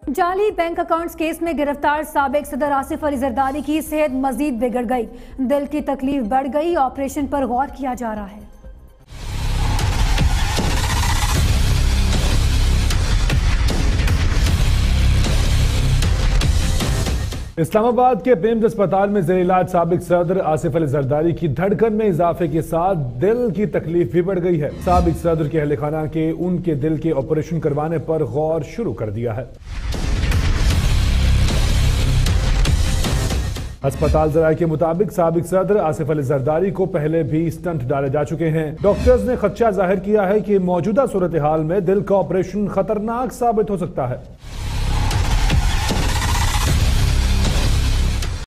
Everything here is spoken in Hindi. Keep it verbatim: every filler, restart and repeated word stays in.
जाली बैंक अकाउंट्स केस में गिरफ्तार साबिक सदर आसिफ अली जरदारी की सेहत मजीद बिगड़ गई। दिल की तकलीफ बढ़ गई। ऑपरेशन पर गौर किया जा रहा है। इस्लामाबाद के पेम्स अस्पताल में जेर इलाज साबिक सदर आसिफ अली जरदारी की धड़कन में इजाफे के साथ दिल की तकलीफ भी बढ़ गई है। साबिक सदर के अहले खाना के उनके दिल के ऑपरेशन करवाने पर गौर शुरू कर दिया है। अस्पताल जराये के मुताबिक साबिक सदर आसिफ अली जरदारी को पहले भी स्टंट डाले जा चुके हैं। डॉक्टर्स ने खदशा जाहिर किया है कि मौजूदा सूरत हाल में दिल का ऑपरेशन खतरनाक साबित हो सकता है।